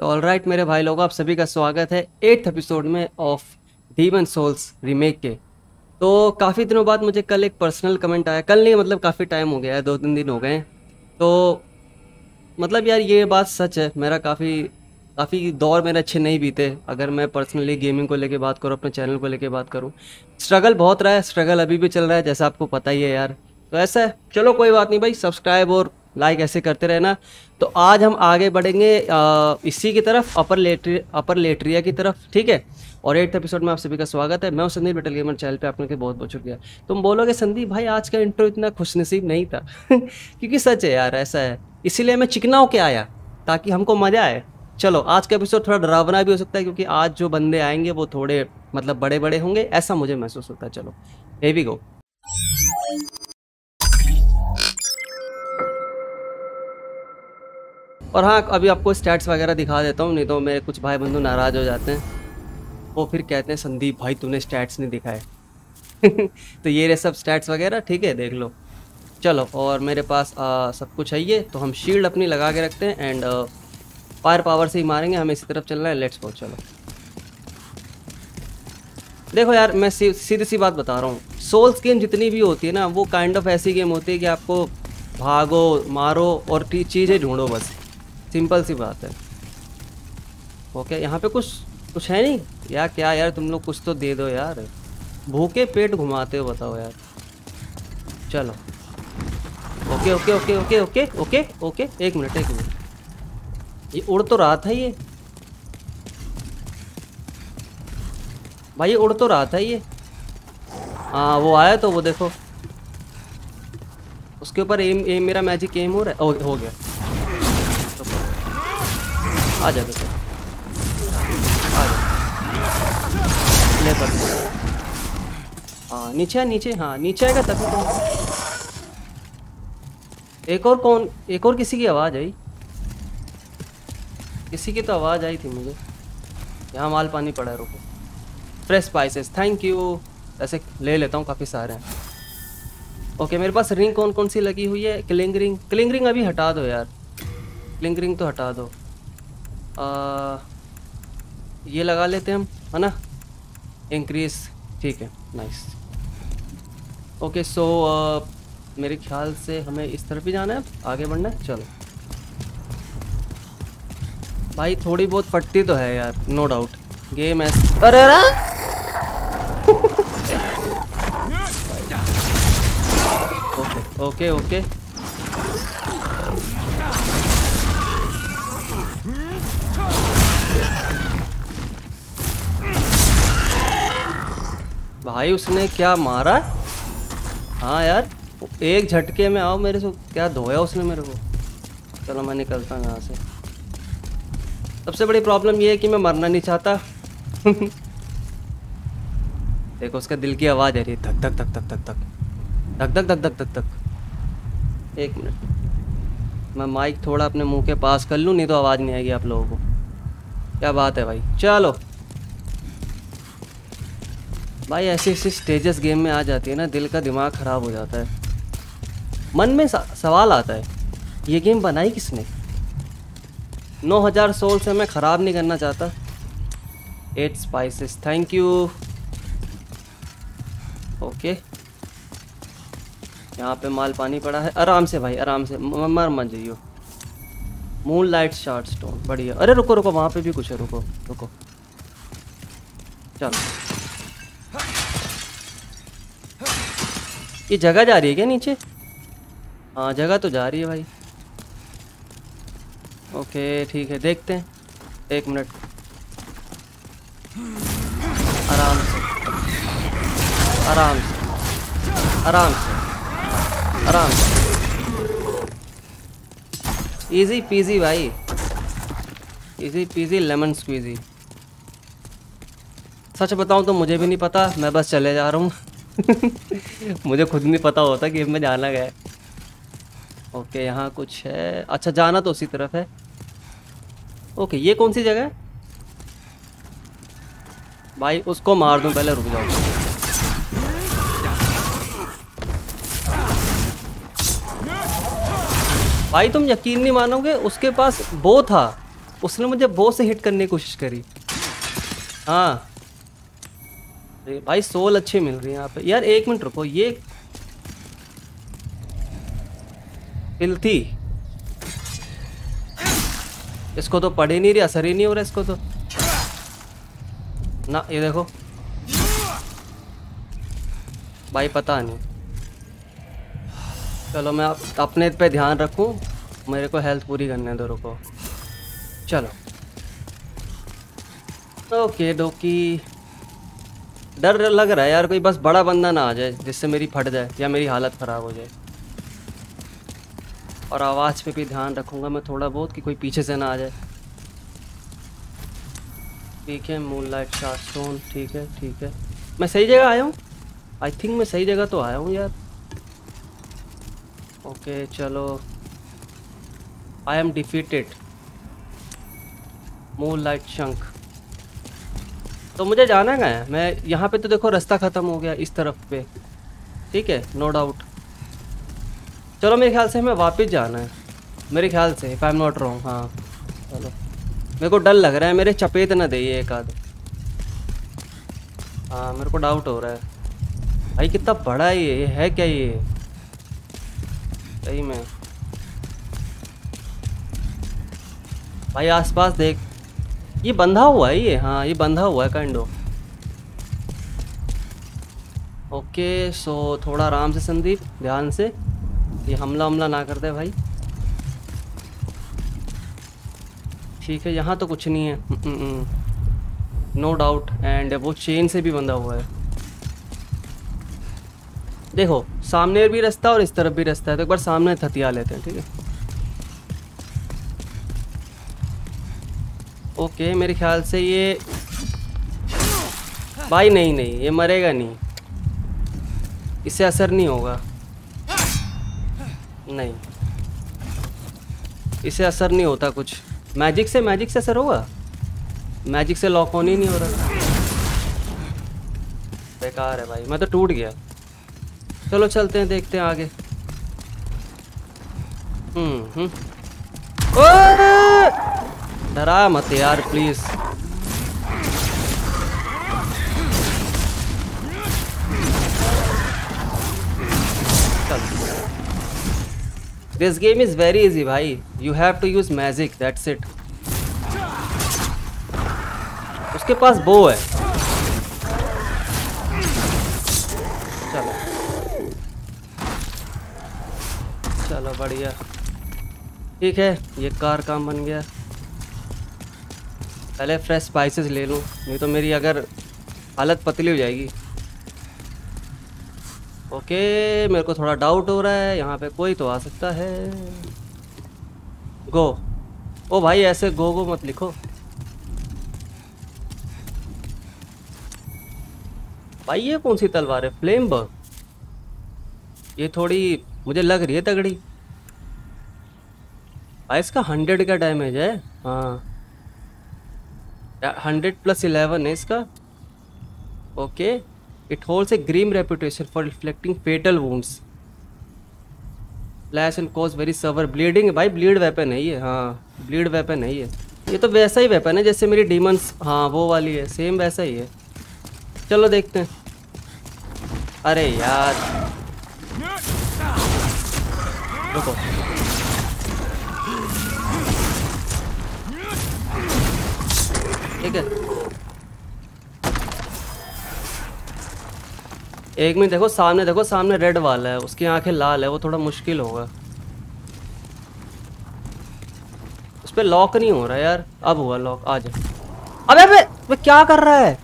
तो ऑलराइट मेरे भाई लोगों, आप सभी का स्वागत है 8th एपिसोड में ऑफ डीमन सोल्स रीमेक के। तो काफ़ी दिनों बाद मुझे कल एक पर्सनल कमेंट आया, कल नहीं मतलब काफ़ी टाइम हो गया है, 2-3 दिन हो गए हैं। तो मतलब यार ये बात सच है, मेरा काफ़ी काफ़ी दौर मेरे अच्छे नहीं बीते। अगर मैं पर्सनली गेमिंग को लेके बात करूँ, अपने चैनल को लेके बात करूँ, स्ट्रगल बहुत रहा है, स्ट्रगल अभी भी चल रहा है जैसा आपको पता ही है यार। तो ऐसा है, चलो कोई बात नहीं भाई, सब्सक्राइब और लाइक ऐसे करते रहना। तो आज हम आगे बढ़ेंगे इसी की तरफ, अपर लेटरिया की तरफ, ठीक है। और 8th एपिसोड में आप सभी का स्वागत है। मैं हूं संदीप लिटिल गेमर, चैनल पे आपने के बहुत बहुत शुक्रिया। तुम बोलोगे संदीप भाई आज का इंट्रो इतना खुशनसीब नहीं था क्योंकि सच है यार, ऐसा है, इसीलिए मैं चिकना होके आया ताकि हमको मज़ा आए। चलो आज का एपिसोड थोड़ा डरावना भी हो सकता है क्योंकि आज जो बंदे आएंगे वो थोड़े मतलब बड़े बड़े होंगे, ऐसा मुझे महसूस होता है। चलो here we go। और हाँ, अभी आपको स्टैट्स वगैरह दिखा देता हूँ, नहीं तो मेरे कुछ भाई बंधु नाराज़ हो जाते हैं। वो फिर कहते हैं संदीप भाई तूने स्टैट्स नहीं दिखाए तो ये रहे सब स्टैट्स वगैरह, ठीक है, देख लो। चलो, और मेरे पास सब कुछ है ये, तो हम शील्ड अपनी लगा के रखते हैं एंड फायर पावर से ही मारेंगे। हमें इसी तरफ चलना है, लेट्स गो। चलो देखो यार, मैं सीधी सी बात बता रहा हूँ, सोल्स गेम जितनी भी होती है ना, वो काइंड ऑफ ऐसी गेम होती है कि आपको भागो मारो और चीज़ें ढूंढो, बस सिंपल सी बात है। ओके, यहाँ पे कुछ कुछ है नहीं यार, क्या यार तुम लोग कुछ तो दे दो यार, भूखे पेट घुमाते हो, बताओ यार। चलो okay okay okay okay okay okay okay, एक मिनट एक मिनट, ये उड़ तो रहा था ये भाई, ये उड़ तो रहा था ये। हाँ वो आया, तो वो देखो उसके ऊपर एम मेरा मैजिक एम हो रहा है। हो गया, आ जा बेटा, आ जा, ले पर। हाँ नीचे है, नीचे, हाँ नीचे आएगा तभी तो। एक और कौन, एक और किसी की आवाज़ आई, किसी की तो आवाज़ आई थी मुझे। यहाँ माल पानी पड़ा है, रुको। Fresh spices, thank you. ऐसे ले लेता हूँ, काफ़ी सारे हैं। ओके, मेरे पास रिंग कौन कौन सी लगी हुई है? क्लिंग रिंग, क्लिंग रिंग अभी हटा दो यार, क्लिंग रिंग तो हटा दो। ये लगा लेते हैं हम, है ना, इंक्रीज, ठीक है, नाइस। ओके सो मेरे ख्याल से हमें इस तरफ ही जाना है, आगे बढ़ना है। चलो भाई, थोड़ी बहुत फटती तो है यार, नो डाउट, गेम है। अरे ओके ओके ओके, भाई उसने क्या मारा। हाँ यार, एक झटके में आओ मेरे से, क्या धोया उसने मेरे को। चलो मैं निकलता हूँ यहाँ से। सबसे बड़ी प्रॉब्लम ये है कि मैं मरना नहीं चाहता देखो उसका दिल की आवाज़ आ रही है, धक धक धक धक धक धक धक धक धक धक धक। एक मिनट, मैं माइक थोड़ा अपने मुंह के पास कर लूँ, नहीं तो आवाज़ नहीं आएगी आप लोगों को। क्या बात है भाई। चलो भाई, ऐसी ऐसी स्टेजेस गेम में आ जाती है ना, दिल का दिमाग ख़राब हो जाता है। मन में सवाल आता है, ये गेम बनाई किसने? 9000 सोल से मैं ख़राब नहीं करना चाहता। 8 स्पाइसेस, थैंक यू। ओके, यहाँ पे माल पानी पड़ा है, आराम से भाई, आराम से, मर मत जाइयो। मून लाइट शार्ट स्टोन, बढ़िया। अरे रुको रुको, वहाँ पे भी कुछ है, रुको रुको। चलो, ये जगह जा रही है क्या नीचे? हाँ जगह तो जा रही है भाई। ओके ठीक है, देखते हैं, एक मिनट, आराम से आराम से आराम से आराम से, इजी पीजी भाई, इजी पीजी लेमन स्क्वीजी। सच बताऊं तो मुझे भी नहीं पता, मैं बस चले जा रहा हूँ मुझे खुद नहीं पता होता कि मैं जाना गया है। ओके यहाँ कुछ है, अच्छा जाना तो उसी तरफ है। ओके ये कौन सी जगह है भाई? उसको मार दूं पहले, रुक जाओ। भाई तुम यकीन नहीं मानोगे, उसके पास वो था, उसने मुझे बो से हिट करने की कोशिश करी। हाँ अरे भाई सोल अच्छी मिल रही है यहाँ पे यार। एक मिनट रुको, ये फिल्थी, इसको तो पढ़ ही नहीं रही, असर ही नहीं हो रहा इसको तो ना। ये देखो भाई पता नहीं। चलो मैं अपने पे ध्यान रखूं, मेरे को हेल्थ पूरी करने दो, रुको। चलो ओके डोकी। डर लग रहा है यार, कोई बस बड़ा बंदा ना आ जाए जिससे मेरी फट जाए या मेरी हालत ख़राब हो जाए। और आवाज़ पे भी ध्यान रखूंगा मैं थोड़ा बहुत कि कोई पीछे से ना आ जाए। ठीक है, मूनलाइट शार्टस्टोन, ठीक है ठीक है। मैं सही जगह आया हूँ, आई थिंक मैं सही जगह तो आया हूँ यार। ओके चलो, I am defeated, moonlight shank. तो मुझे जाना कहाँ है? मैं यहाँ पे तो देखो रास्ता ख़त्म हो गया इस तरफ पे, ठीक है नो डाउट। चलो मेरे ख्याल से हमें वापस जाना है, मेरे ख्याल से, if I am not wrong. हाँ चलो, मेरे को डर लग रहा है मेरे चपेट ना दे ये एक आध। हाँ मेरे को डाउट हो रहा है भाई, कितना बड़ा है ये है क्या ये सही में? भाई आसपास देख, ये बंधा हुआ है ये। हाँ ये बंधा हुआ है काइंड ऑफ। ओके सो थोड़ा आराम से संदीप, ध्यान से, ये हमला ना कर दे भाई। ठीक है यहाँ तो कुछ नहीं है, नो डाउट। एंड वो चेन से भी बंधा हुआ है। देखो सामने भी रास्ता और इस तरफ भी रास्ता है, तो एक बार सामने थतिया लेते हैं, ठीक है। ओके मेरे ख्याल से ये भाई नहीं नहीं, ये मरेगा नहीं, इससे असर नहीं होगा, नहीं इससे असर नहीं होता कुछ। मैजिक से असर होगा? मैजिक से लॉक ऑन ही नहीं हो रहा, बेकार है भाई, मैं तो टूट गया। चलो चलते हैं, देखते हैं आगे। डरा मत यार please. This game is very easy भाई, you have to use magic, that's it. उसके पास बो है। चलो चलो बढ़िया, ठीक है ये कार काम बन गया। पहले फ्रेश स्पाइसेस ले लूँ, नहीं तो मेरी अगर हालत पतली हो जाएगी। ओके मेरे को थोड़ा डाउट हो रहा है, यहाँ पे कोई तो आ सकता है। गो, ओ भाई ऐसे गो गो मत लिखो भाई। ये कौन सी तलवार है? फ्लेम बर्ग, ये थोड़ी मुझे लग रही है तगड़ी भाई। इसका 100 का डैमेज है। हाँ 100+11 है इसका। Okay it holds a grim reputation for reflecting fatal wounds, flash and cause very severe bleeding. भाई ब्लीड वेपन है ये, हाँ ब्लीड वेपन है ये तो वैसा ही वेपन है जैसे मेरी डीमंस, हाँ वो वाली है, सेम वैसा ही है। चलो देखते हैं। अरे यार रुको, ठीक है एक मिनट, देखो सामने, देखो सामने रेड वाला है, उसकी आंखें लाल है, वो थोड़ा मुश्किल होगा। उस पर लॉक नहीं हो रहा यार, अब हुआ लॉक, आ जा। अबे अबे वो क्या कर रहा है?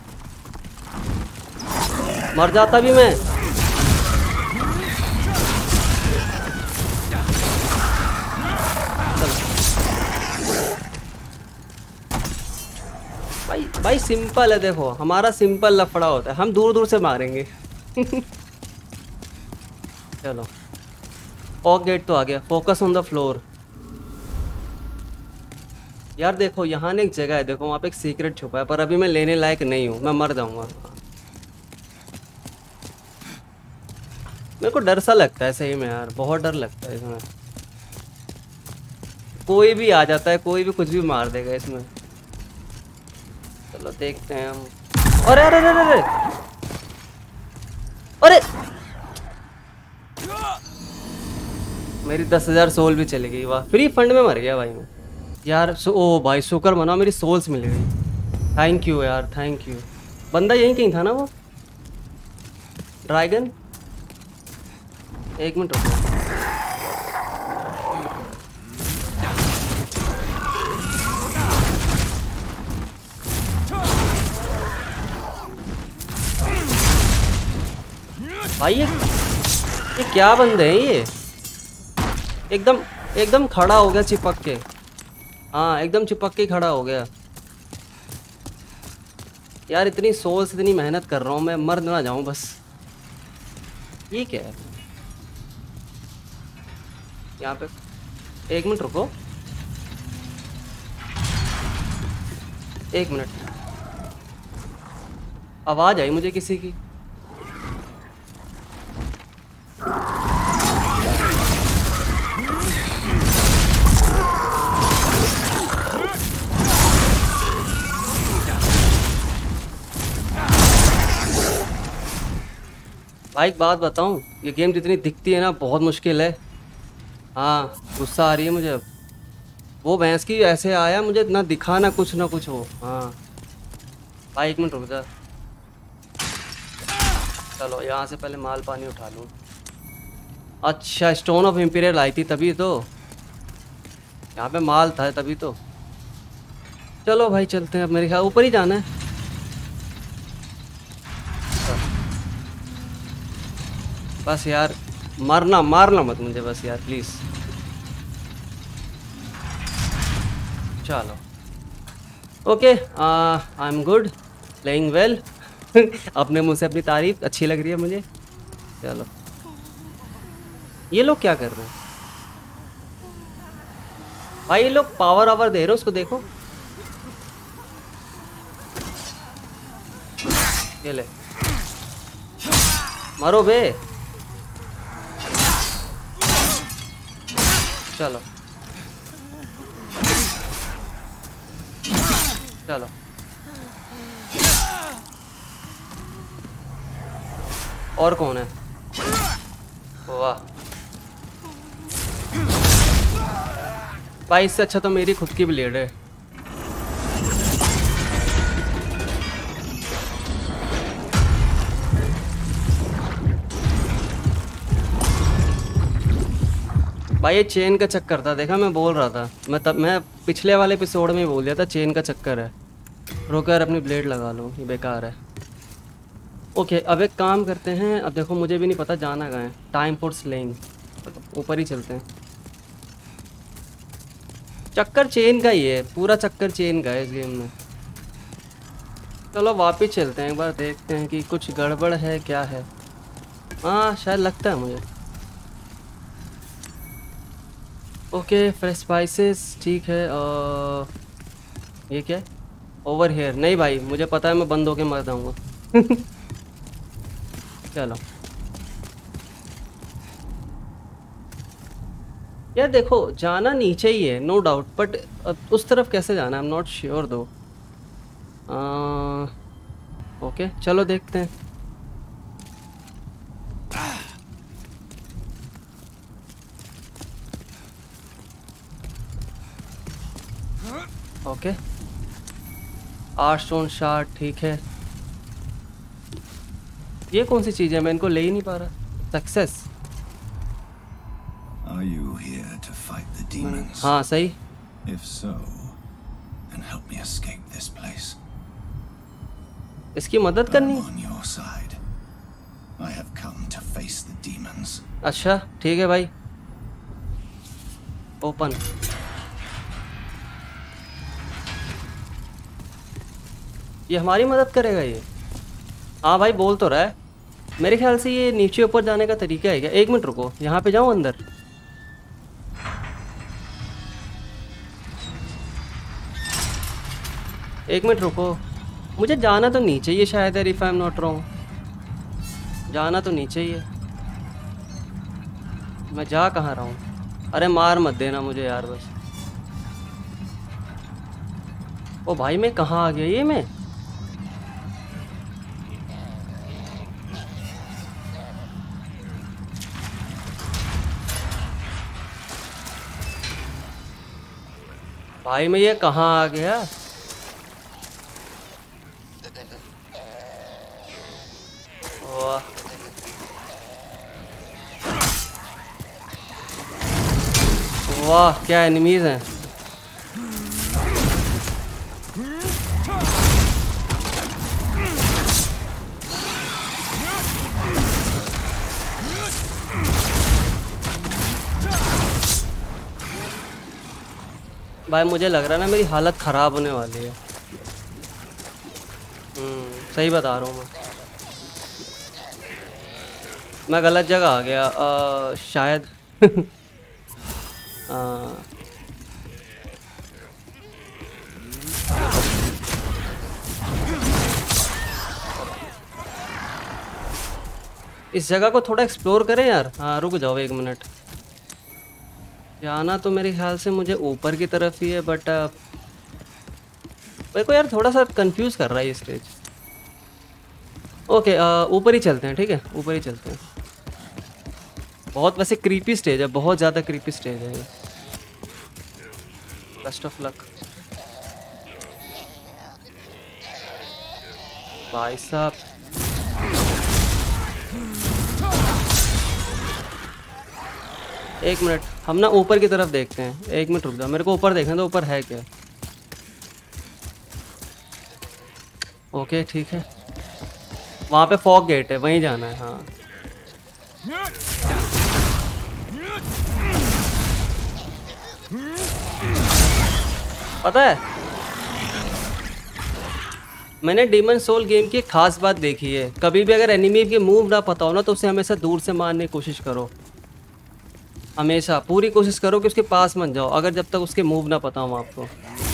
मर जाता भी मैं। भाई भाई सिंपल है, देखो हमारा सिंपल लफड़ा होता है, हम दूर दूर से मारेंगे। चलो ऑक गेट तो आ गया, फोकस ऑन द फ्लोर। यार देखो यहाँ ने एक जगह है, देखो वहाँ पे एक सीक्रेट छुपा है, पर अभी मैं लेने लायक नहीं हूँ, मैं मर जाऊंगा। मेरे को डर सा लगता है सही में यार, बहुत डर लगता है इसमें। कोई भी आ जाता है, कोई भी कुछ भी मार देगा इसमें। चलो देखते हैं हम। अरे अरे अरे अरे अरे मेरी 10,000 सोल भी चली गई। वाह, फ्री फंड में मर गया भाई मैं यार। ओ भाई शुक्र मनाओ, मेरी सोल्स मिल गई। थैंक यू यार, थैंक यू। बंदा यहीं कहीं था ना वो ड्रैगन। एक मिनट रुको। भाई ये क्या बंदे हैं ये? एकदम एकदम खड़ा हो गया चिपक के। हाँ एकदम चिपक के खड़ा हो गया यार। इतनी सोच इतनी मेहनत कर रहा हूँ मैं, मर ना जाऊँ बस। ये क्या है यहाँ पे? एक मिनट रुको, एक मिनट। आवाज़ आई मुझे किसी की। भाई एक बात बताऊं, ये गेम जितनी दिखती है ना बहुत मुश्किल है। हाँ गुस्सा आ रही है मुझे अब। वो भैंस की ऐसे आया मुझे ना दिखा ना कुछ हो। हाँ भाई एक मिनट रुक जा। चलो यहाँ से पहले माल पानी उठा लूँ। अच्छा स्टोन ऑफ इम्पीरियल आई थी तभी तो यहाँ पे माल था, तभी तो। चलो भाई चलते हैं अब। मेरे ख्याल ऊपर ही जाना है। बस यार मारना मत मुझे बस यार प्लीज़। चलो okay, I am good, playing well. अपने मुंह से अपनी तारीफ अच्छी लग रही है मुझे। चलो ये लोग क्या कर रहे हैं भाई? ये लोग पावर आवर दे रहे हो उसको, देखो। ये ले, मारो बे। चलो चलो और कौन है? वाह भाई, इससे अच्छा तो मेरी खुद की ब्लेड है। भाई ये चेन का चक्कर था, देखा मैं बोल रहा था। मैं पिछले वाले एपिसोड में ही बोल दिया था चेन का चक्कर है। रुको यार अपनी ब्लेड लगा लूँ, ये बेकार है। ओके अब एक काम करते हैं। अब देखो मुझे भी नहीं पता जाना कहाँ है। टाइम फॉर स्लेइंग, ऊपर ही चलते हैं। चक्कर चेन का ही है, पूरा चक्कर चेन का है इस गेम में। चलो वापस चलते हैं, एक बार देखते हैं कि कुछ गड़बड़ है क्या है। हाँ शायद लगता है मुझे। ओके फ्रेश स्पाइसेस ठीक है। ये क्या है? Over here. नहीं भाई मुझे पता है मैं बंद होके मर जाऊँगा। चलो यार देखो जाना नीचे ही है नो डाउट, बट उस तरफ कैसे जाना है आई एम नॉट श्योर दो। ओके चलो देखते हैं। ओके 8 स्टोन शार्ट ठीक है। ये कौन सी चीज़ है? मैं इनको ले ही नहीं पा रहा। Success. Are you here to fight the demons? हाँ सही। If so, then help me escape this place. इसकी मदद करनी? I'm on your side. I have come to face the demons. अच्छा ठीक है भाई। ओपन। ये हमारी मदद करेगा ये? हाँ भाई बोल तो रहा है। मेरे ख्याल से ये नीचे ऊपर जाने का तरीका है क्या? एक मिनट रुको, यहाँ पे जाऊँ अंदर? एक मिनट रुको, मुझे जाना तो नीचे ही है शायद है, if I am not wrong. जाना तो नीचे ही है। मैं जा कहाँ रहा हूँ? अरे मार मत देना मुझे यार बस। ओ भाई मैं कहाँ आ गया ये मैं? भाई मैं ये कहाँ आ गया? वाह वाह क्या एनिमीज हैं। भाई मुझे लग रहा है ना मेरी हालत ख़राब होने वाली है। सही बता रहा हूँ मैं गलत जगह आ गया शायद। अ, इस जगह को थोड़ा एक्सप्लोर करें यार। हाँ रुक जाओ 1 मिनट। जाना तो मेरे ख्याल से मुझे ऊपर की तरफ ही है बट मेरे को यार थोड़ा सा कंफ्यूज कर रहा है ये स्टेज। ओके ऊपर ही चलते हैं, ठीक है ऊपर ही चलते हैं। बहुत वैसे क्रीपी स्टेज है, बहुत ज़्यादा क्रीपी स्टेज है ये। बेस्ट ऑफ लक भाई साहब। एक मिनट हम ना ऊपर की तरफ देखते हैं। 1 मिनट रुक जाओ, मेरे को ऊपर देखना तो ऊपर है क्या। ओके ठीक है, वहाँ पे फॉग गेट है, वहीं जाना है। हाँ पता है मैंने डीमन सोल गेम की एक खास बात देखी है, कभी भी अगर एनिमी के मूव ना पता हो ना तो उसे हमेशा दूर से मारने की कोशिश करो। हमेशा पूरी कोशिश करो कि उसके पास मत जाओ अगर जब तक उसके मूव ना पता हो आपको।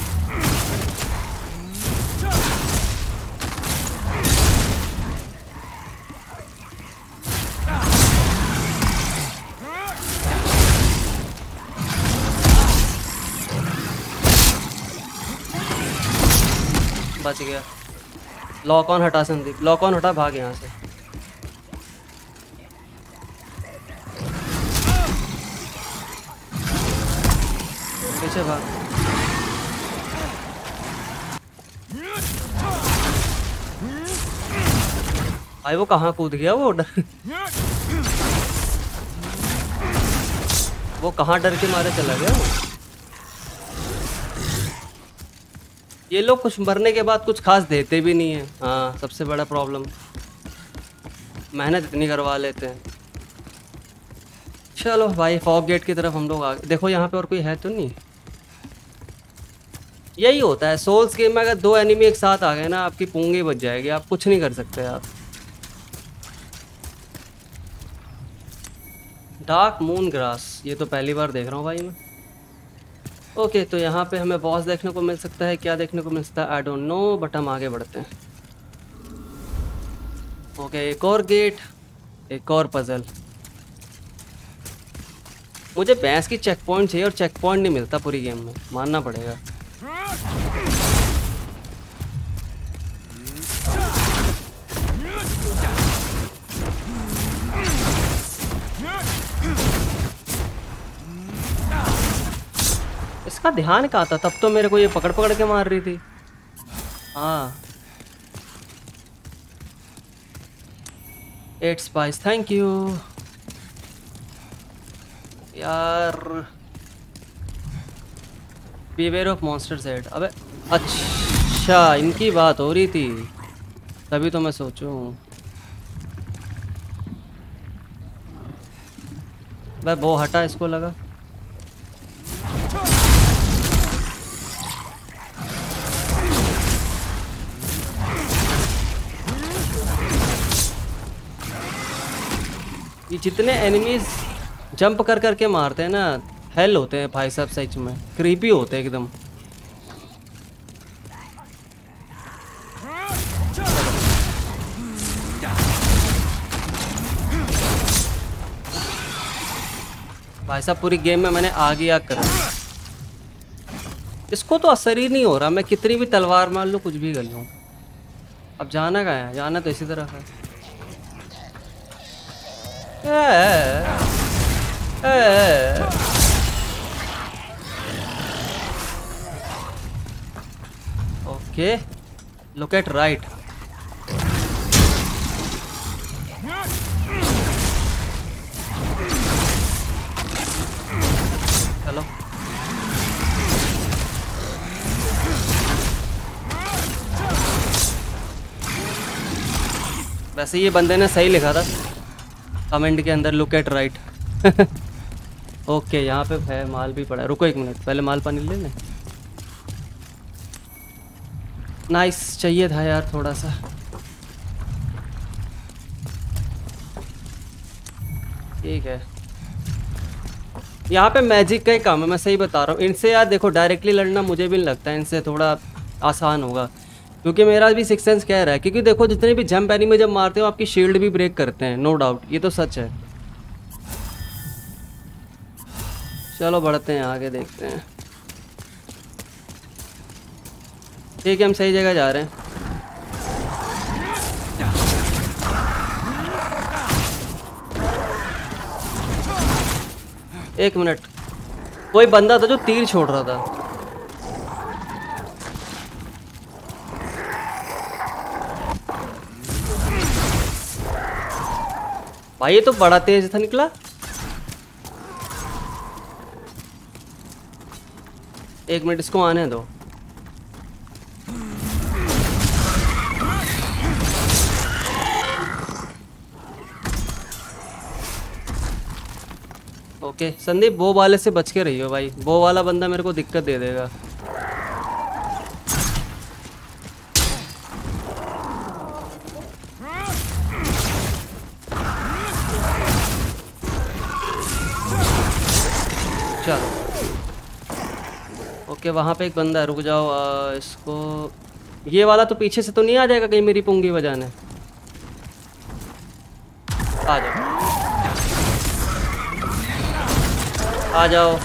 बच गया। लॉक ऑन हटा संदीप, लॉक ऑन हटा, भाग यहाँ से। पीछे भाग। भाई वो कहाँ कूद गया वो वो कहाँ डर के मारे चला गया। ये लोग कुछ मरने के बाद कुछ खास देते भी नहीं है। हाँ सबसे बड़ा प्रॉब्लम, मेहनत इतनी करवा लेते हैं। चलो भाई फॉग गेट की तरफ हम लोग आ गए। देखो यहाँ पे और कोई है तो नहीं। यही होता है सोल्स गेम में, अगर 2 एनिमी एक साथ आ गए ना आपकी पूंगी बच जाएगी, आप कुछ नहीं कर सकते आप। डार्क मून ग्रास, ये तो पहली बार देख रहा हूँ भाई मैं। ओके तो यहाँ पे हमें बॉस देखने को मिल सकता है, क्या देखने को मिल सकता है आई डोंट नो, बट हम आगे बढ़ते हैं। ओके एक और गेट, एक और पजल। मुझे भैंस की चेक पॉइंट चाहिए और चेक पॉइंट नहीं मिलता पूरी गेम में, मानना पड़ेगा। इसका ध्यान कहाँ था, तब तो मेरे को ये पकड़ पकड़ के मार रही थी। हाँ 8 स्पाइस, थैंक यू यार। बीवेयर ऑफ मॉन्स्टर्स हेड, अबे अच्छा इनकी बात हो रही थी, तभी तो मैं सोचूं। भाई वो हटा, इसको लगा। ये जितने एनिमीज जंप कर करके मारते हैं ना, हेल होते हैं भाई साहब, सच में क्रीपी होते हैं एकदम। भाई साहब पूरी गेम में मैंने आग ही आग करा। इसको तो असर ही नहीं हो रहा, मैं कितनी भी तलवार मार लूँ, कुछ भी कर लूँ। अब जाना कहाँ है? जाना तो इसी तरफ है। Okay, look at right. चलो वैसे ये बंदे ने सही लिखा था कमेंट के अंदर, लुक एट राइट। ओके, यहाँ पे है माल भी पड़ा है। रुको 1 मिनट, पहले माल पानी ले लें। नाइस, चाहिए था यार थोड़ा सा। ठीक है, यहाँ पे मैजिक का ही काम है, मैं सही बता रहा हूँ। इनसे यार देखो डायरेक्टली लड़ना मुझे भी नहीं लगता है इनसे थोड़ा आसान होगा, क्योंकि मेरा भी सिक्स सेंस कह रहा है। क्योंकि देखो जितने भी जंप एनिमी जब मारते हो आपकी शील्ड भी ब्रेक करते हैं, नो डाउट, ये तो सच है। चलो बढ़ते हैं आगे, देखते हैं। ठीक है, हम सही जगह जा रहे हैं। एक मिनट, कोई बंदा था जो तीर छोड़ रहा था। भाई ये तो बड़ा तेज था निकला। एक मिनट, इसको आने दो। ओके संदीप, वो वाले से बच के रहियो भाई, वो वाला बंदा मेरे को दिक्कत दे देगा। चलो ओके, वहाँ पे एक बंदा है, रुक जाओ। इसको, ये वाला तो पीछे से तो नहीं आ जाएगा कहीं मेरी पुंगी बजाने? आ जाओ आ जाओ।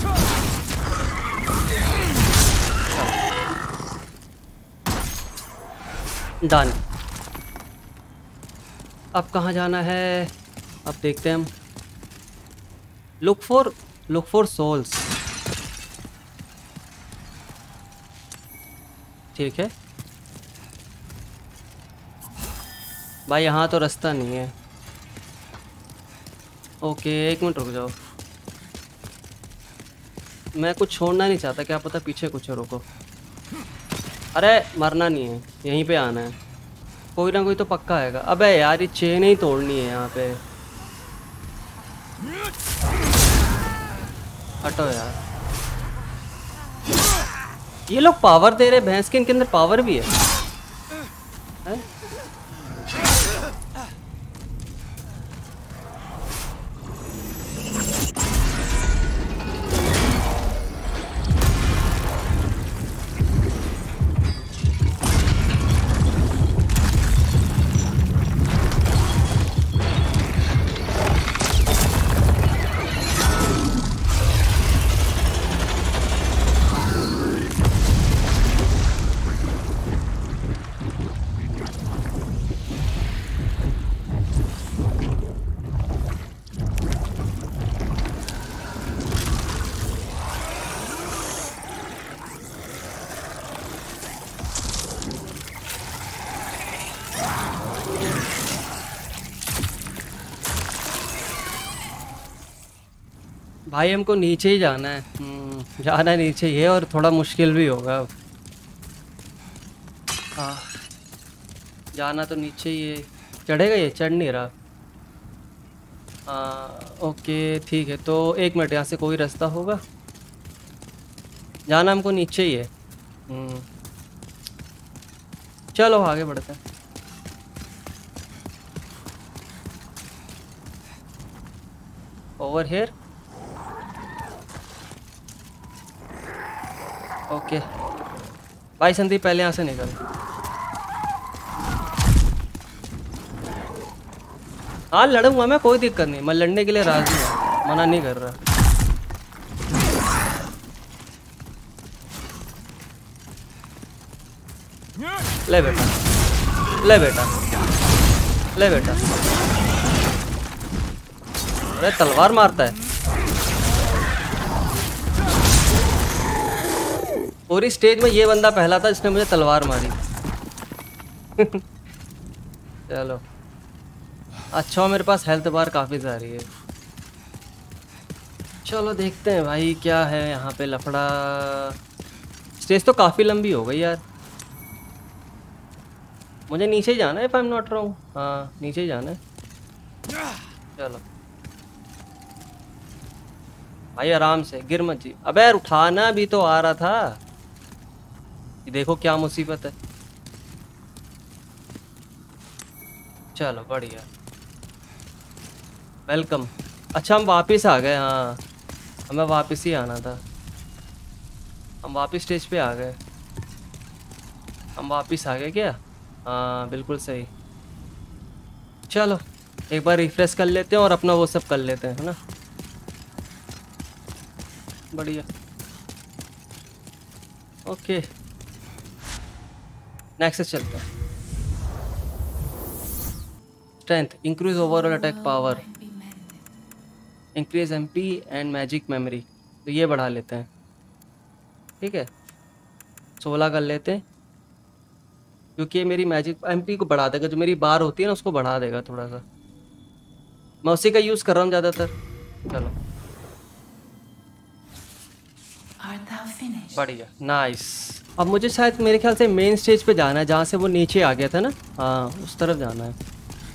डन। अब कहाँ जाना है? अब देखते हैं हम। Look for souls. ठीक है भाई, यहाँ तो रास्ता नहीं है। ओके 1 मिनट रुक जाओ, मैं कुछ छोड़ना नहीं चाहता, क्या पता पीछे कुछ है। रुको, अरे मरना नहीं है, यहीं पे आना है। कोई ना कोई तो पक्का आएगा। अबे यार ये चेन ही तोड़नी है यहाँ पे। हटो यार, ये लोग पावर दे रहे, भैंस के इनके अंदर पावर भी है, है? भाई हमको नीचे ही जाना है। जाना नीचे ही है और थोड़ा मुश्किल भी होगा। जाना तो नीचे ही है। चढ़ेगा ये? चढ़ नहीं रहा। ओके ठीक है, तो 1 मिनट, यहाँ से कोई रास्ता होगा? जाना हमको नीचे ही है। चलो आगे बढ़ते हैं। Over here. ओके भाई संदीप, पहले यहाँ से निकल। हाँ लड़ूंगा मैं, कोई दिक्कत नहीं, मैं लड़ने के लिए राजी हूँ, मना नहीं कर रहा। ले बेटा, ले बेटा, ले बेटा। अरे तलवार मारता है। पूरी स्टेज में ये बंदा पहला था जिसने मुझे तलवार मारी। चलो अच्छा, मेरे पास हेल्थ बार काफ़ी सारी है। चलो देखते हैं भाई क्या है यहाँ पे लफड़ा। स्टेज तो काफ़ी लंबी हो गई यार। मुझे नीचे ही जाना है, if I am not wrong. हाँ नीचे ही जाना है। चलो भाई आराम से, गिर मत जी। अबे यार उठाना भी तो आ रहा था। ये देखो क्या मुसीबत है। चलो बढ़िया, वेलकम। अच्छा हम वापस आ गए। हाँ हमें वापस ही आना था। हम वापस स्टेज पे आ गए। हम वापस आ गए क्या? हाँ बिल्कुल सही। चलो एक बार रिफ्रेश कर लेते हैं और अपना वो सब कर लेते हैं, है ना। बढ़िया। ओके नेक्स्ट चलते हैं। Strength increase overall attack power, increase MP and magic memory. तो ये बढ़ा लेते हैं, ठीक है 16 कर लेते हैं, क्योंकि ये मेरी मैजिक एमपी को बढ़ा देगा। जो मेरी बार होती है ना उसको बढ़ा देगा थोड़ा सा। मैं उसी का यूज़ कर रहा हूँ ज़्यादातर। चलो बढ़िया नाइस। अब मुझे शायद मेरे ख्याल से मेन स्टेज पे जाना है, जहाँ से वो नीचे आ गया था ना। हाँ उस तरफ जाना है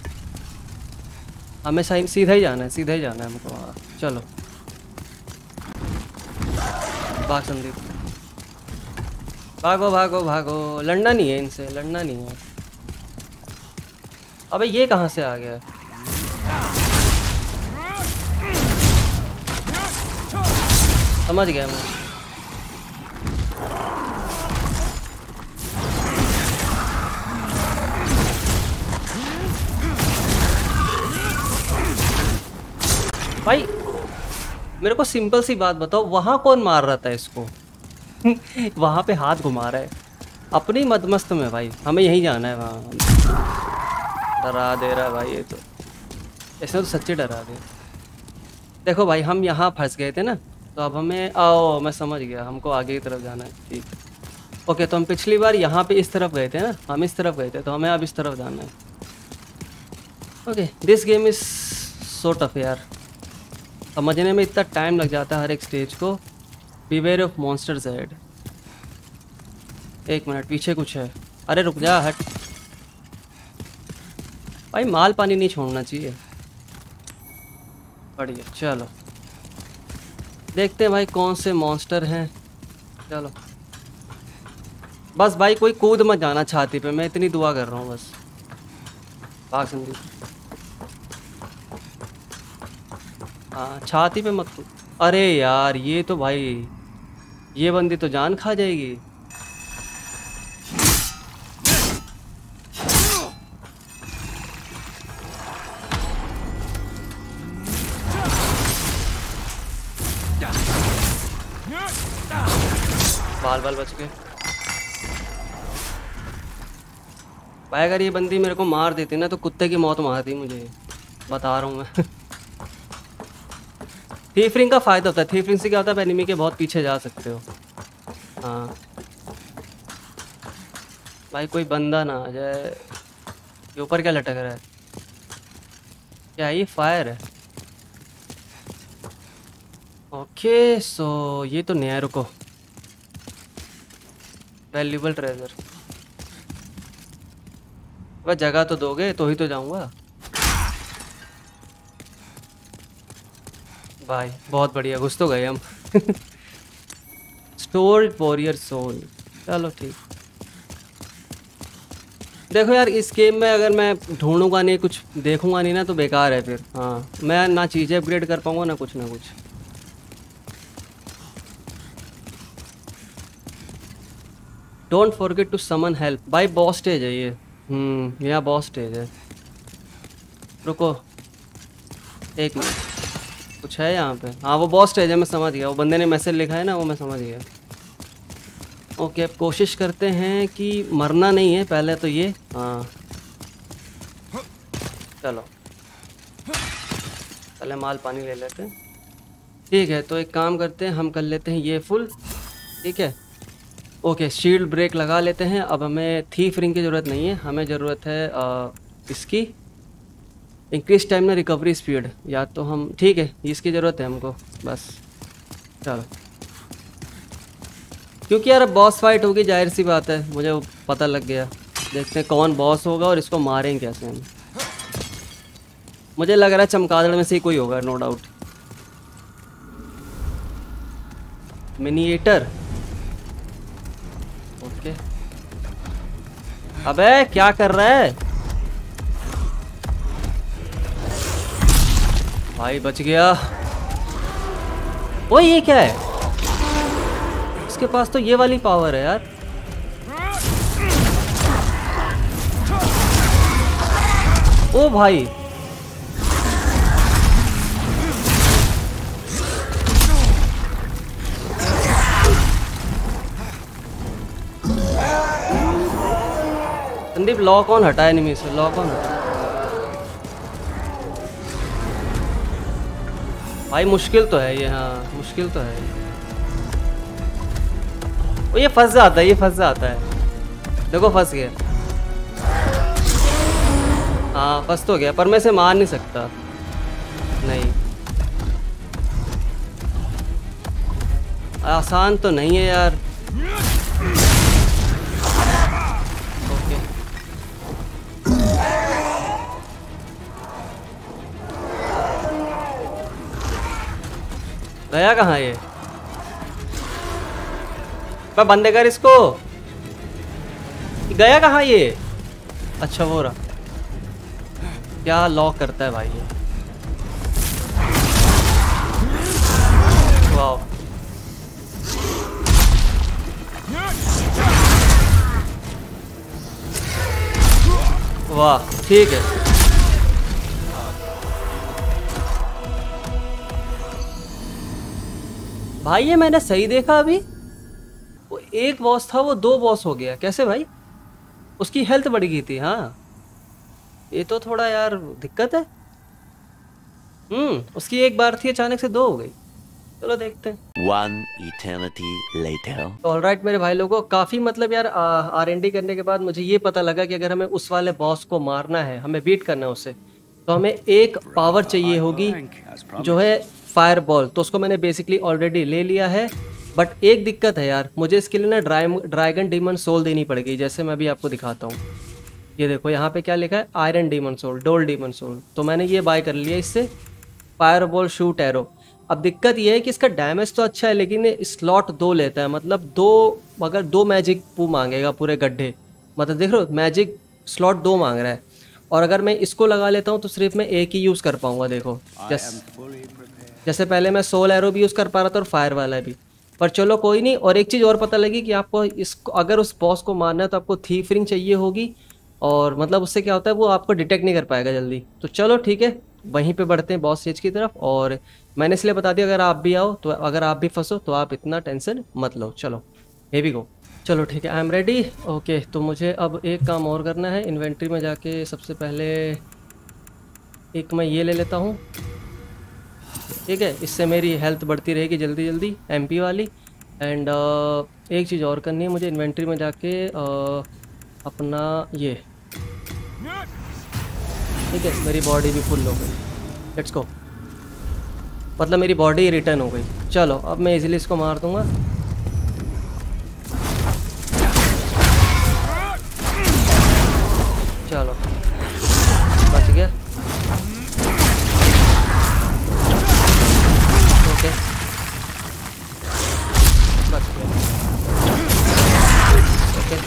हमें। सीधा ही जाना है, सीधा ही जाना है हमको। हाँ चलो भाग संदीप, भागो भागो भागो। लड़ना नहीं है इनसे, लड़ना नहीं है। अबे ये कहाँ से आ गया? समझ गया मैं। भाई मेरे को सिंपल सी बात बताओ, वहाँ कौन मार रहा था इसको? वहाँ पे हाथ घुमा रहा है अपनी मदमस्त में। भाई हमें यहीं जाना है। वहाँ डरा दे रहा है भाई ये तो। इसने तो सच्ची डरा दे। देखो भाई हम यहाँ फंस गए थे ना, तो अब हमें आओ, मैं समझ गया, हमको आगे की तरफ जाना है। ठीक ओके। तो हम पिछली बार यहाँ पे इस तरफ गए थे ना, हम इस तरफ गए थे, तो हमें अब इस तरफ जाना है। Okay this game is so tough यार, समझने में इतना टाइम लग जाता है हर एक स्टेज को। Beware of monsters head. एक मिनट, पीछे कुछ है। अरे रुक जा, हट भाई, माल पानी नहीं छोड़ना चाहिए। बढ़िया चलो देखते हैं भाई कौन से मॉन्स्टर हैं। चलो बस भाई कोई कूद मत जाना छाती पे, मैं इतनी दुआ कर रहा हूँ बस। भाग संदीप। हाँ छाती पे मत कूद। अरे यार ये तो भाई, ये बंदी तो जान खा जाएगी। बाल बाल बच गए भाई। अगर ये बंदी मेरे को मार देती ना तो कुत्ते की मौत मारती मुझे, बता रहा हूँ मैं। थीफरिंग का फ़ायदा होता है। थीफरिंग से क्या होता है, एनिमी के बहुत पीछे जा सकते हो। हाँ भाई कोई बंदा ना आ जाए। ये ऊपर क्या लटक रहा है? क्या ये फायर है? ओके सो ये तो नया। रुको, वैल्यूबल ट्रेजर। वह जगह तो दोगे तो ही तो जाऊंगा भाई। बहुत बढ़िया, घुस तो गए हम। Stored warrior soul. चलो ठीक। देखो यार इस गेम में अगर मैं ढूंढूंगा नहीं, कुछ देखूंगा नहीं ना, तो बेकार है फिर। हाँ मैं ना चीज़ें अपग्रेड कर पाऊंगा ना कुछ ना कुछ। Don't forget to summon help. भाई बॉस स्टेज है ये। यहाँ बॉस स्टेज है। रुको एक मिनट, कुछ है यहाँ पे। हाँ वो बॉस स्टेज है, मैं समझ गया। वो बंदे ने मैसेज लिखा है ना, वो मैं समझ गया। ओके, अब कोशिश करते हैं कि मरना नहीं है पहले तो ये। हाँ चलो पहले माल पानी ले लेते हैं। ठीक है, तो एक काम करते हैं, हम कर लेते हैं ये फुल। ठीक है, ओके, शील्ड ब्रेक लगा लेते हैं। अब हमें थीफ रिंग की ज़रूरत नहीं है, हमें ज़रूरत है इसकी इंक्रीज स्टैमिना रिकवरी स्पीड, या तो हम ठीक है इसकी ज़रूरत है हमको बस। चलो, क्योंकि यार अब बॉस फाइट होगी, जाहिर सी बात है, मुझे वो पता लग गया। देखते हैं कौन बॉस होगा और इसको मारेंगे कैसे हम। मुझे लग रहा है चमगादड़ में से ही कोई होगा, नो डाउट। Miniature, okay. अबे क्या कर रहा है भाई? बच गया। ओ ये क्या है? इसके पास तो ये वाली पावर है यार। ओ भाई, संदीप लॉ कौन हटा एनिमी से? लॉ कौन हटा भाई? मुश्किल तो है ये, हाँ मुश्किल तो है। वो ये फंस जाता है, ये फंस जाता है। देखो फंस गया। हाँ फंस तो गया, पर मैं इसे मार नहीं सकता। नहीं, आसान तो नहीं है यार। ओके, गया कहाँ ये? पर बंदे कर इसको। गया कहाँ ये? अच्छा वो रहा। क्या लॉक करता है भाई ये? वाह, वाह, ठीक है। भाई ये मैंने सही देखा अभी? वो एक बॉस था, वो दो बॉस हो गया कैसे भाई? उसकी हेल्थ बढ़ गई थी। हाँ ये तो थोड़ा यार दिक्कत है। उसकी एक बार थी, अचानक से दो हो गई। चलो देखते हैं। One eternity later. ऑलराइट मेरे भाई लोगों, काफ़ी मतलब यार R&D करने के बाद मुझे ये पता लगा कि अगर हमें उस वाले बॉस को मारना है, हमें बीट करना है उससे, तो हमें एक पावर चाहिए होगी जो है फायर बॉल। तो उसको मैंने बेसिकली ऑलरेडी ले लिया है। बट एक दिक्कत है यार, मुझे इसके लिए ना ड्रैगन डीमन सोल देनी पड़ेगी। जैसे मैं अभी आपको दिखाता हूँ, ये देखो यहाँ पे क्या लिखा है, iron demon soul, doll demon soul. तो मैंने ये बाय कर लिया इससे, फायर बॉल शूट एरो। अब दिक्कत ये है कि इसका डैमेज तो अच्छा है, लेकिन ये स्लॉट 2 लेता है। मतलब 2, अगर 2 मैजिक पू मांगेगा पूरे गड्ढे। मतलब देख रहे हो, मैजिक स्लॉट 2 मांग रहा है। और अगर मैं इसको लगा लेता हूँ तो सिर्फ मैं एक ही यूज़ कर पाऊँगा। देखो जैसे पहले मैं सोल एरो भी यूज़ कर पा रहा था और फायर वाला भी। पर चलो कोई नहीं। और एक चीज़ और पता लगी कि आपको इसको अगर उस बॉस को मारना है तो आपको थीफ रिंग चाहिए होगी। और मतलब उससे क्या होता है, वो आपको डिटेक्ट नहीं कर पाएगा जल्दी। तो चलो ठीक है, वहीं पे बढ़ते हैं बॉस स्टेज की तरफ। और मैंने इसलिए बता दिया अगर आप भी आओ तो, अगर आप भी फंसो तो आप इतना टेंशन मत लो। चलो हे भी गो। चलो ठीक है, आई एम रेडी। ओके, तो मुझे अब एक काम और करना है। इन्वेंट्री में जाके सबसे पहले एक मैं ये ले लेता हूँ। ठीक है, इससे मेरी हेल्थ बढ़ती रहेगी जल्दी जल्दी, MP वाली। एंड एक चीज़ और करनी है मुझे, इन्वेंट्री में जाके अपना ये, ठीक है, मेरी बॉडी भी फुल हो गई। Let's go. मतलब मेरी बॉडी रिटर्न हो गई। चलो अब मैं इजीली इसको मार दूंगा। चलो बच गया। ओके बच गया। ओके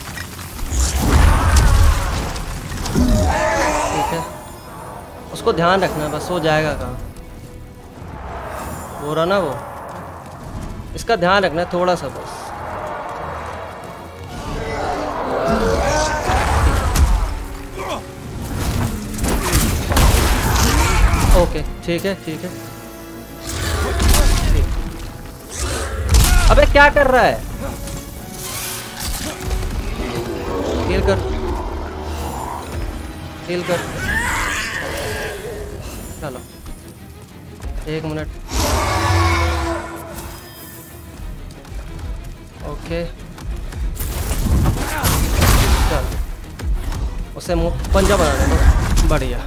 ठीक है, उसको ध्यान रखना बस, हो जाएगा काम। हो रहा ना वो, इसका ध्यान रखना है थोड़ा सा बस। ओके ठीक है ठीक है। अबे क्या कर रहा है? हील कर, हील कर। चलो 1 मिनट। ओके चलो, उसे मुंह पंजा बना दे। बढ़िया,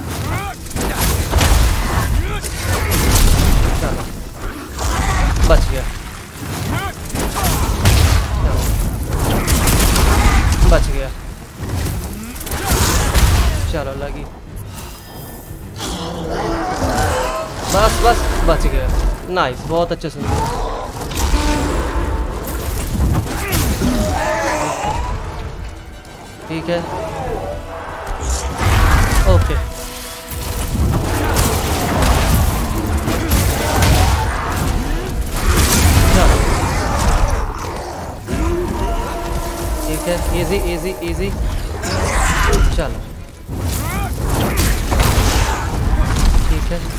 चलो बच गया, चलो बच गया। चलो लगी, बस बस बच गया। नाइस, बहुत अच्छे से। ठीक है, ओके चलो ठीक है, इजी इजी इजी। चलो ठीक है,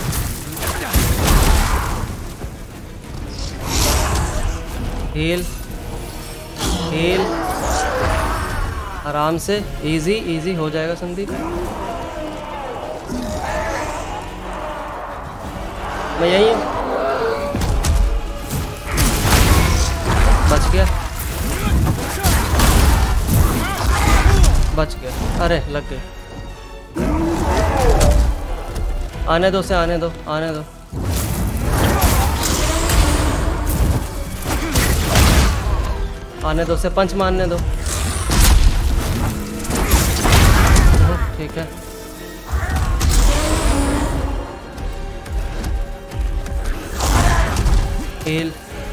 हील हील, आराम से, इजी इजी हो जाएगा संदीप। मैं यहीं हूँ। बच गया, बच गया। अरे लग गई। आने दो, से आने दो, आने दो। आने दो, से पंच मारने दो। ठीक है, हील,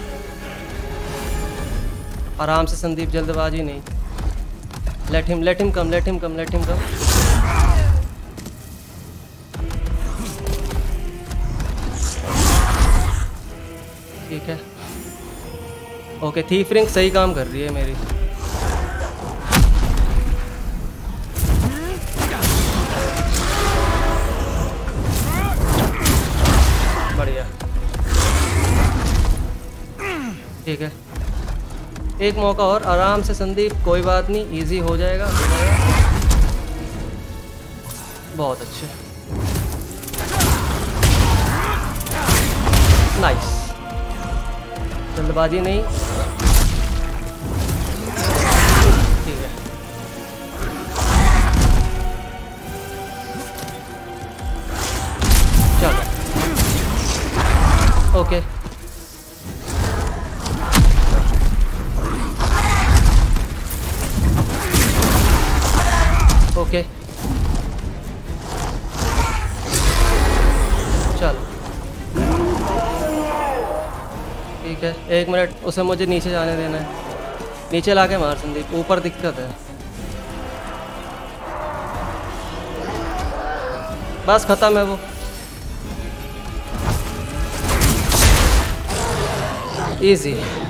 आराम से संदीप, जल्दबाजी नहीं। Let him come, let him come, let him come. ठीक है, ओके। थीफ रिंग सही काम कर रही है मेरी। बढ़िया, ठीक है, एक मौका और, आराम से संदीप, कोई बात नहीं, इजी हो जाएगा। बहुत अच्छे, नाइस, जल्दबाजी नहीं। ठीक है, चलो ओके, ओके चलो ठीक है। 1 मिनट, उसे मुझे नीचे जाने देना है। नीचे लाके मार संदीप, ऊपर दिक्कत है। बस खत्म है वो। इजी,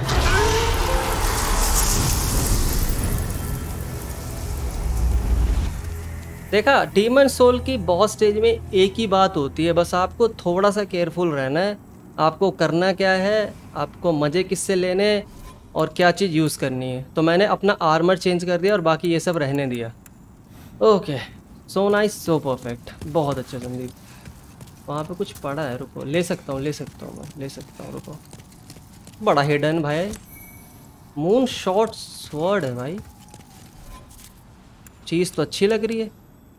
देखा, डीमन सोल की बॉस स्टेज में एक ही बात होती है, बस आपको थोड़ा सा केयरफुल रहना है। आपको करना क्या है, आपको मज़े किससे लेने और क्या चीज़ यूज़ करनी है। तो मैंने अपना आर्मर चेंज कर दिया और बाकी ये सब रहने दिया। Okay, so nice, so perfect, बहुत अच्छा संदीप। वहाँ पे कुछ पड़ा है, रुको, ले सकता हूँ, ले सकता हूँ, मैं ले सकता हूँ, रुको। बड़ा हिडन भाई, मून शॉट स्वॉर्ड है भाई, चीज़ तो अच्छी लग रही है।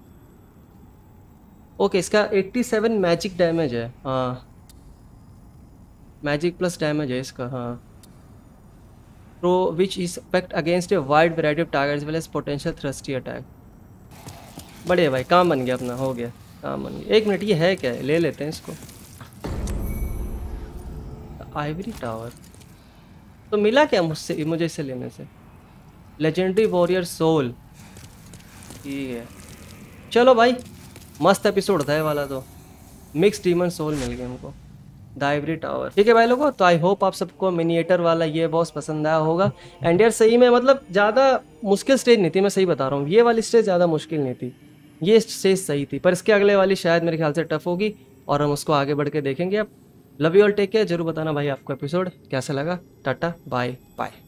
ओके, इसका 87 मैजिक डैमेज है। हाँ, मैजिक प्लस डैमेज है इसका। हाँ, pro which is effect against a wide variety of targets well as potential thirsty attack. बढ़िया भाई, काम बन गया अपना, हो गया, काम बन गया। 1 मिनट, ये है क्या है, ले लेते हैं इसको। आइवरी टावर तो मिला क्या मुझसे, मुझे इसे लेने से? लेजेंडरी वॉरियर सोल, ठीक है। चलो भाई, मस्त एपिसोड था ये वाला। तो मिक्स डीमन सोल मिल गया हमको, द आइवरी टावर। ठीक है भाई लोगों, तो आई होप आप सबको मिनिएटर वाला ये बॉस पसंद आया होगा। एंड यार सही में, मतलब ज़्यादा मुश्किल स्टेज नहीं थी, मैं सही बता रहा हूँ। ये वाली स्टेज ज़्यादा मुश्किल नहीं थी, ये स्टेज सही थी। पर इसके अगले वाली शायद मेरे ख्याल से टफ होगी और हम उसको आगे बढ़ के देखेंगे। अब love you all, take care. जरूर बताना भाई आपको एपिसोड कैसा लगा। Tata bye bye.